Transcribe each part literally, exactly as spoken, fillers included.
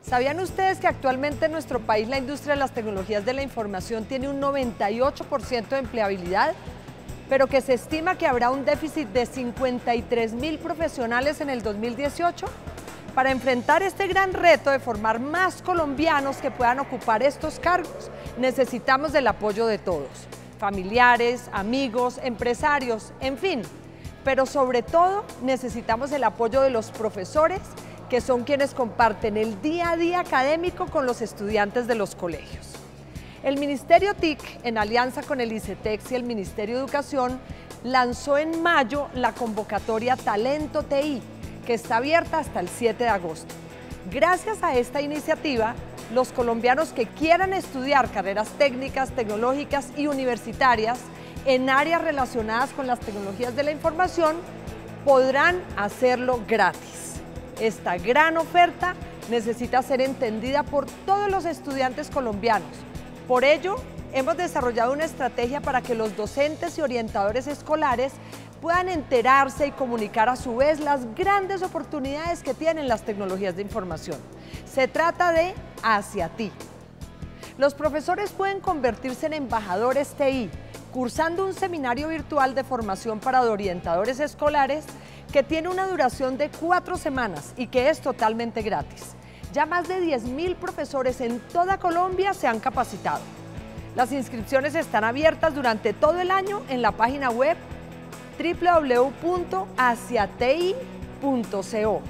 ¿Sabían ustedes que actualmente en nuestro país la industria de las tecnologías de la información tiene un noventa y ocho por ciento de empleabilidad, pero que se estima que habrá un déficit de cincuenta y tres mil profesionales en el dos mil dieciocho? Para enfrentar este gran reto de formar más colombianos que puedan ocupar estos cargos, necesitamos del apoyo de todos, familiares, amigos, empresarios, en fin. Pero sobre todo necesitamos el apoyo de los profesores, que son quienes comparten el día a día académico con los estudiantes de los colegios. El Ministerio T I C, en alianza con el ICETEX y el Ministerio de Educación, lanzó en mayo la convocatoria Talento T I, que está abierta hasta el siete de agosto. Gracias a esta iniciativa, los colombianos que quieran estudiar carreras técnicas, tecnológicas y universitarias en áreas relacionadas con las tecnologías de la información podrán hacerlo gratis. Esta gran oferta necesita ser entendida por todos los estudiantes colombianos. Por ello, hemos desarrollado una estrategia para que los docentes y orientadores escolares puedan enterarse y comunicar a su vez las grandes oportunidades que tienen las tecnologías de información. Se trata de Hacia Ti. Los profesores pueden convertirse en embajadores T I, cursando un seminario virtual de formación para orientadores escolares que tiene una duración de cuatro semanas y que es totalmente gratis. Ya más de diez mil profesores en toda Colombia se han capacitado. Las inscripciones están abiertas durante todo el año en la página web doble u doble u doble u punto hacia t i punto co.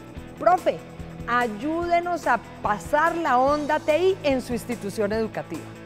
Profe, ayúdenos a pasar la onda T I en su institución educativa.